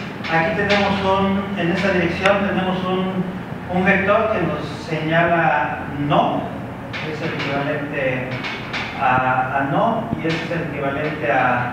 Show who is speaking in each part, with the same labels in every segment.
Speaker 1: aquí tenemos en esta dirección tenemos un vector que nos señala no, es el equivalente a no, y este es el equivalente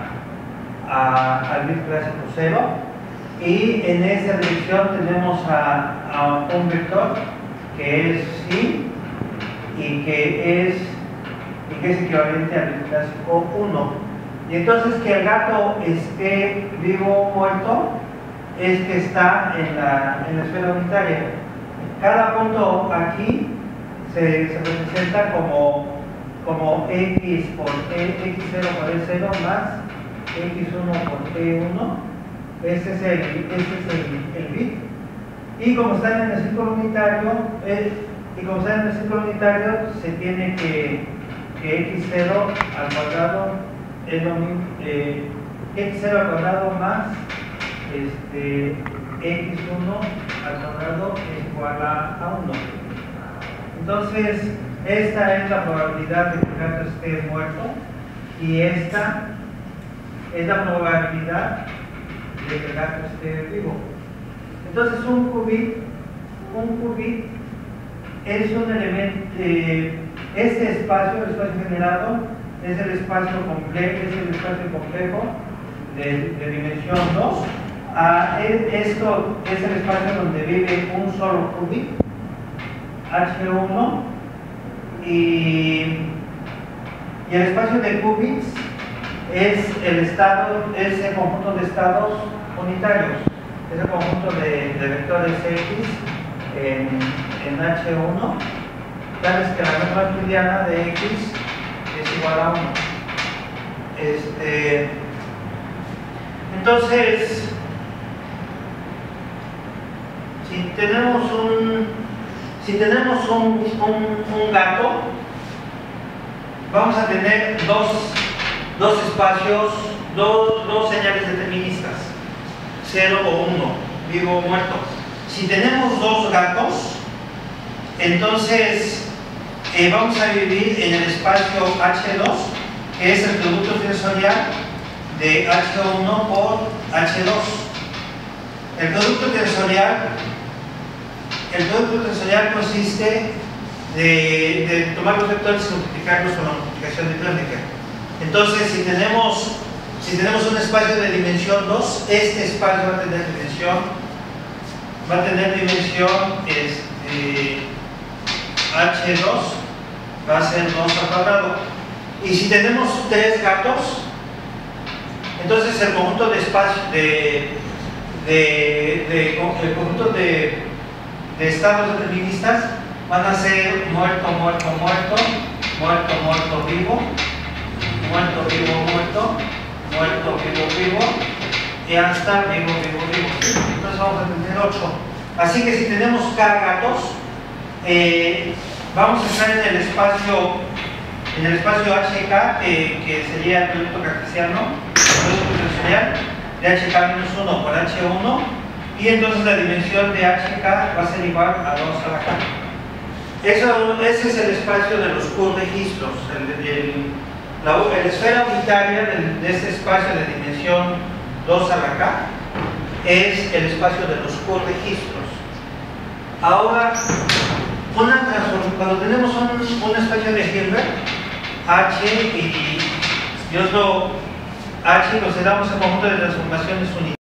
Speaker 1: al bit clásico 0. Y en esta dirección tenemos a un vector que es sí y que es equivalente al bit clásico 1. Y entonces que el gato esté vivo o muerto es que está en la esfera unitaria. Cada punto aquí se representa como x por x0 por e0 más x1 por e1. Este es el bit. Y como están en el círculo unitario, se tiene que x0 al cuadrado es lo mismo, x0 al cuadrado más x1 al cuadrado es igual a 1. Entonces, esta es la probabilidad de que el gato esté muerto y esta es la probabilidad de que el gato esté vivo. Entonces, un qubit es un elemento, este espacio, el espacio generado, es el espacio complejo de dimensión 2. Esto es el espacio donde vive un solo qubit, H1, y el espacio de qubits es el conjunto de estados unitarios, es el conjunto de vectores X en H1, tales que la norma euclidiana de X es igual a 1. Entonces, si tenemos un gato, vamos a tener dos espacios, dos señales deterministas, 0 o 1, vivo o muerto. Si tenemos dos gatos, entonces vamos a vivir en el espacio H2, que es el producto tensorial de H1 por H2. El producto tensorial consiste de tomar los vectores y multiplicarlos con la multiplicación diacrónica. Entonces, si tenemos un espacio de dimensión 2, este espacio va a tener dimensión H2, va a ser 2 al cuadrado. Y si tenemos tres gatos, entonces el conjunto de espacio el conjunto de estados deterministas van a ser muerto, muerto, muerto, muerto, muerto, vivo, muerto, vivo, muerto, muerto, vivo, vivo, y hasta vivo, vivo, vivo. Entonces vamos a tener 8. Así que si tenemos K gatos, vamos a estar en el espacio HK, que sería el producto cartesiano, el producto tensorial de HK-1 por H1, y entonces la dimensión de HK va a ser igual a 2 a la K. Ese es el espacio de los Q-registros. La esfera unitaria de este espacio de dimensión 2 a la K es el espacio de los Q-registros. Ahora, cuando tenemos un espacio de Hilbert, H y H consideramos el conjunto de transformaciones unitarias.